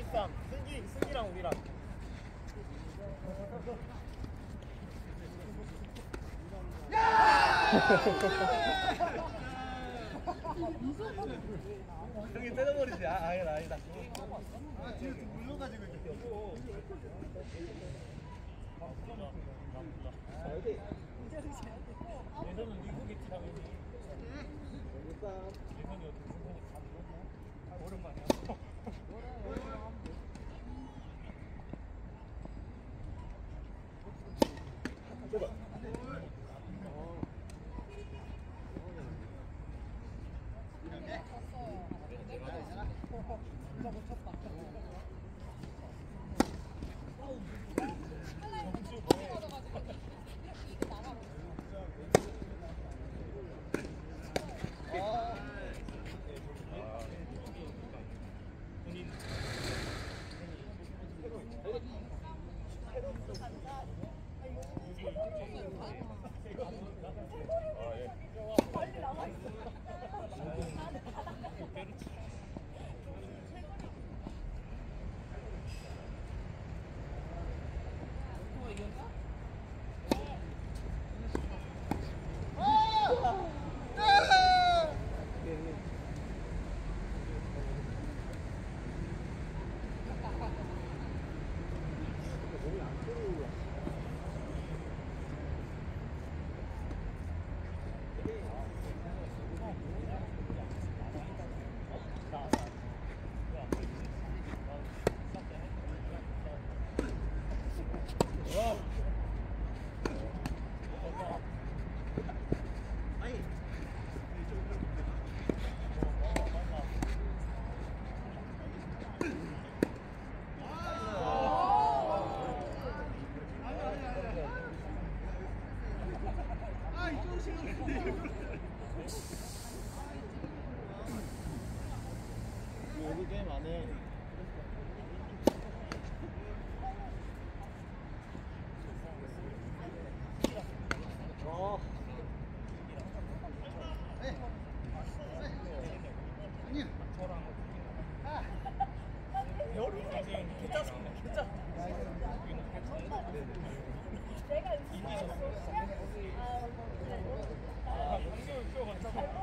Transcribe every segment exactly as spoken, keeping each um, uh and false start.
육삼 승기 승기랑 우리랑. 형이 때려버리지. 아, 아니다, 아니다. 아, 뒤로 좀 물러가지고 이렇게. 예전은 미국에 티라면이 예전이 어떻게 승관이 다 물었나? 오랜만이야. 여기 게임 안 해. 어. 배우를 이제 개짜증나 개짜. 내가 이기셨어. 아, 방송을 키워가지고.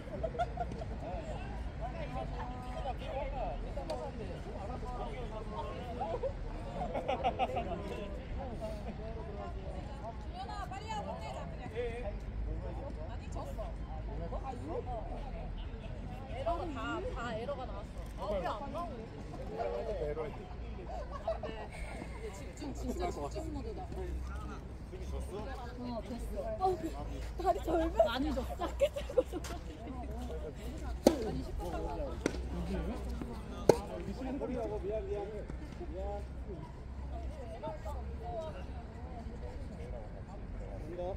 준현아 빨리 와 끝내자 그냥. 아니 졌어. 아 이거? 에러가 다, 다 에러가 나왔어. 아 왜 안 나오고? 근데 이제 집중 진짜 집중 모드다. 어 됐어. 어, 그 다리 절벽 많이 줬어. 작게 들고 줬어. 아니 십 분 남았어. 허리하고 미안 미안 미안. 이거.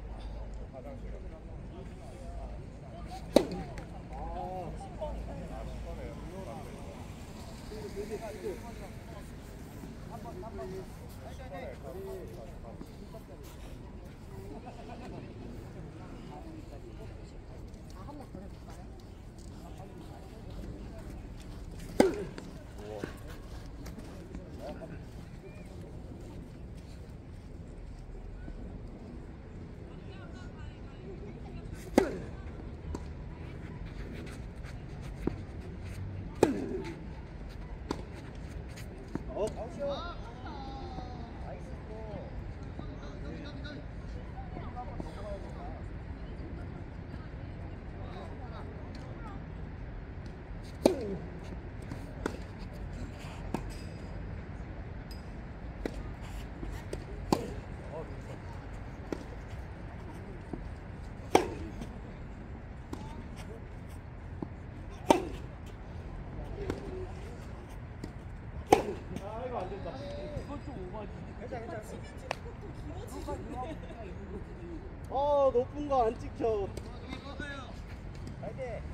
어 높은 거 안 찍혀. 갈게.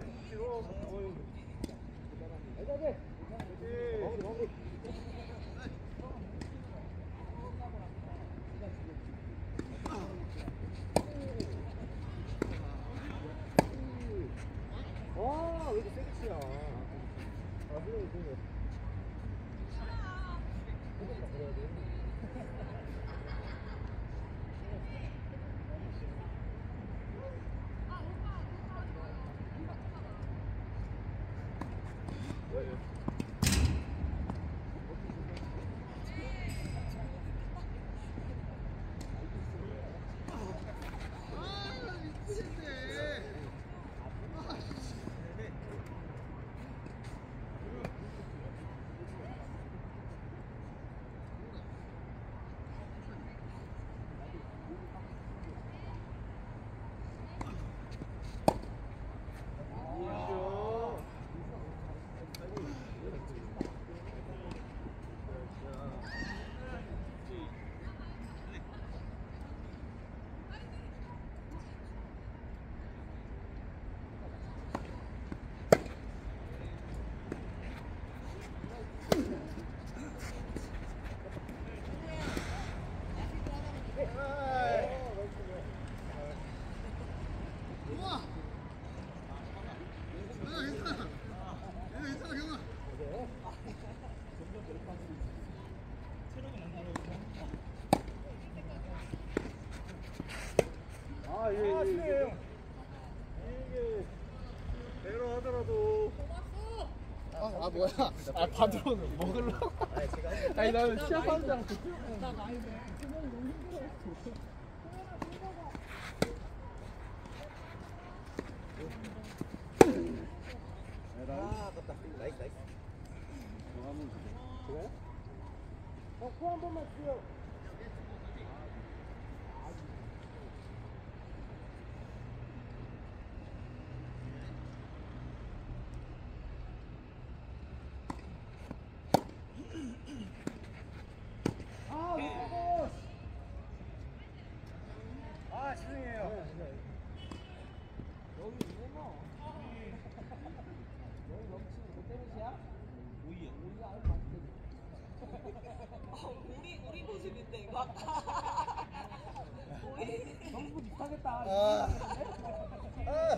와, 왜 이렇게 세게 치냐. 아, 그래, 그래. 아, 예, 예, 이게, 이게, 배로 하더라도. 아, 아 뭐야? 아 받으러 먹으려고? 아니 나는 시합하는 줄 알았어. 아, 아깝다. 나이스, 나이스. 그래? 어, 코 한 번만 주세요. 아, 못 아 죄송해요. 여기 이거나. 여기 넘치는 그 때문이야? 오이야. 오이가 아주 맛있어. 우리 우리 모습인데 이거. 우리. 너무 못하겠다. 아. 아.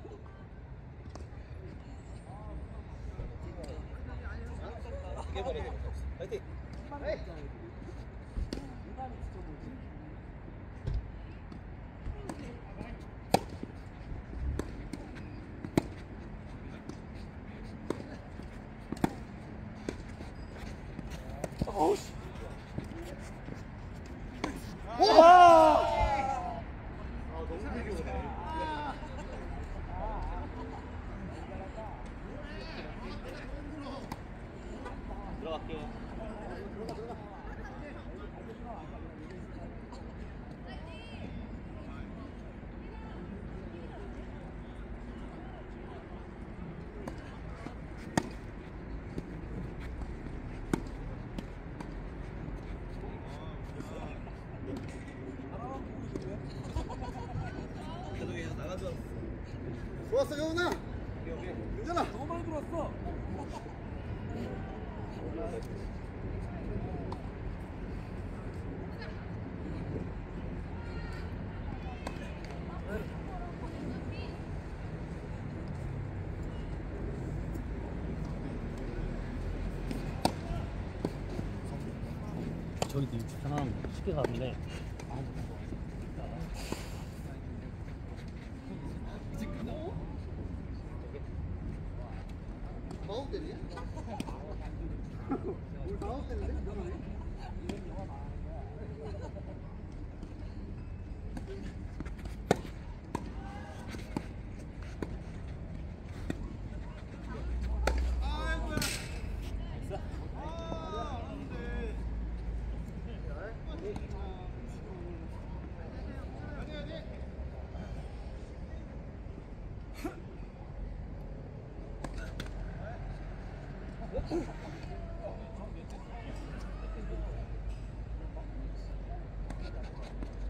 이겨버리네. 파이팅. 에이. 인간이 진짜 뭐지? 어우 씨. 아, 너무 되게 오네. 들어갈게요. 좋았어, 경훈아. 괜찮아. 너무 많이 들어왔어. 저희도 육십 상황 쉽게 가는데. 마우 때리냐? 우리 마우 때리는데? 이상하네.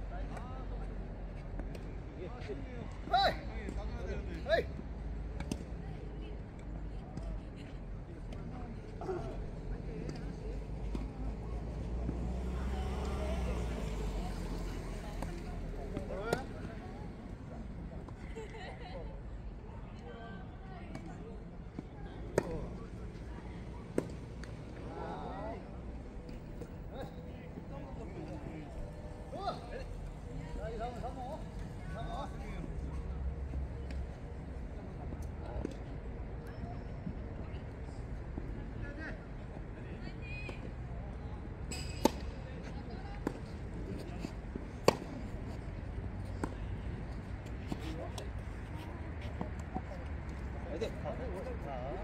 헤이! 헤이! 이제 가서 오늘 가.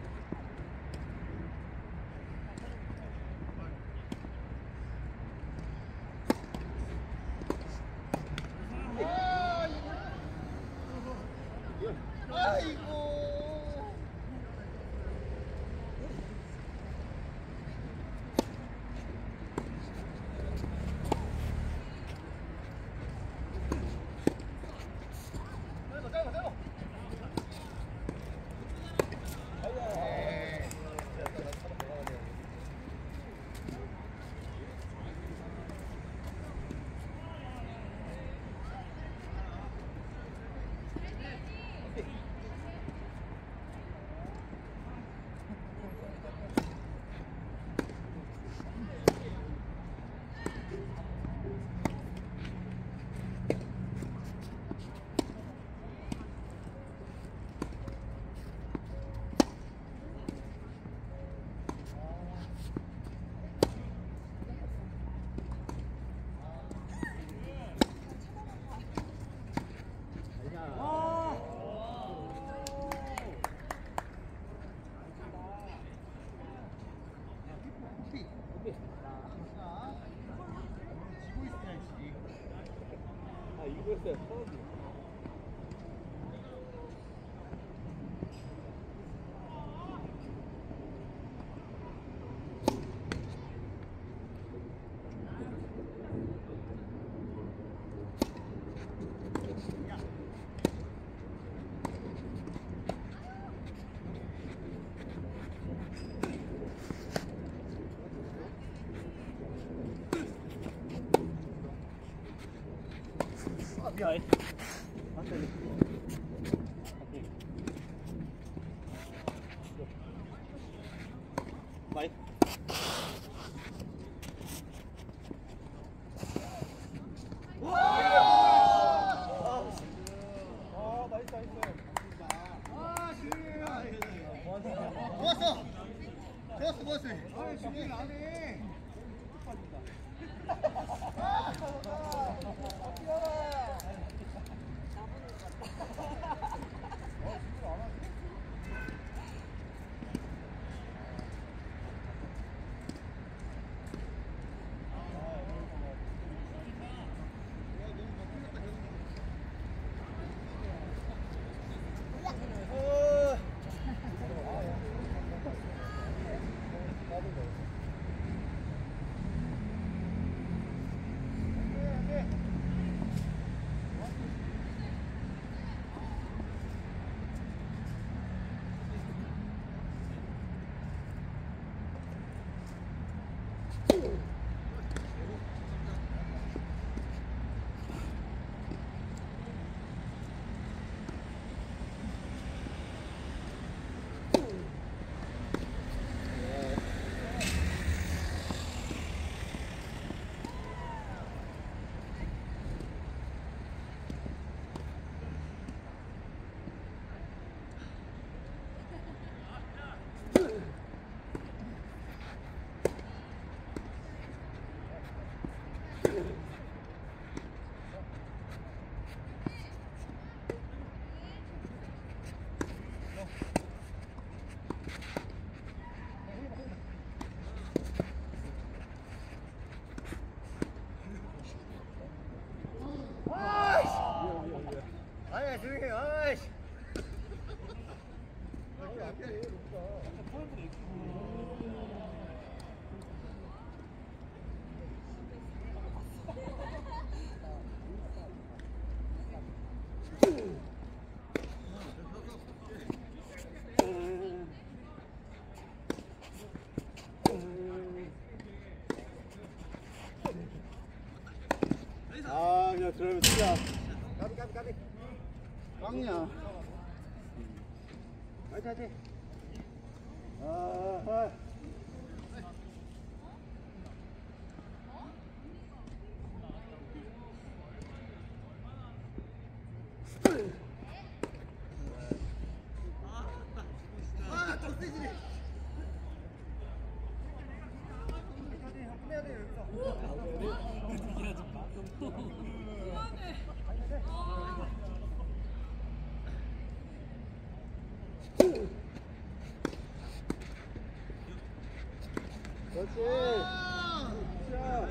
아이고. 아 이거 했어요. 야, 마이. 아, 나이스, 나이스. 좋았어. 좋았어, 좋았어. 아, 준비를 안 해. 아니 조용히 해. 아이씨. 아 그냥 들어오면 진짜 까비 까비 까비 깡이야. 화이팅 화이팅. 아, 아. 그렇지. 자.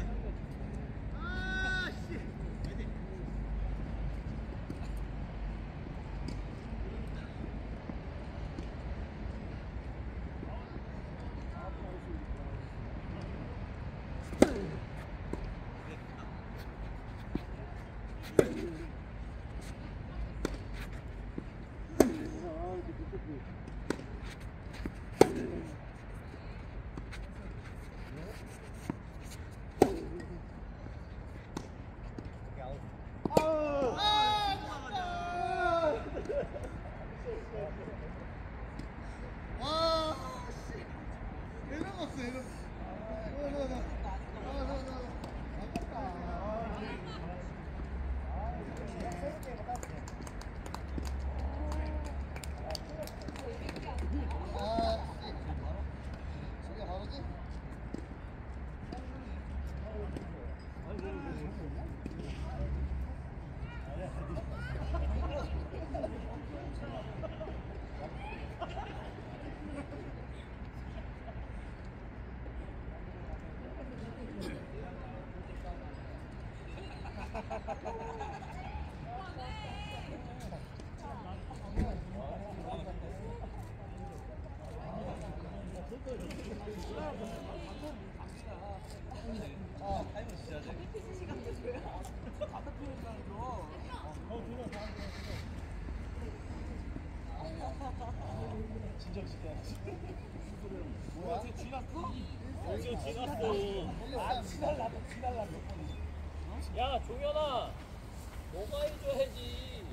뭐야? 지났어? 지금 지났어. 아, 지날라고, 지날라고. 야, 종현아. 너가 해줘야지.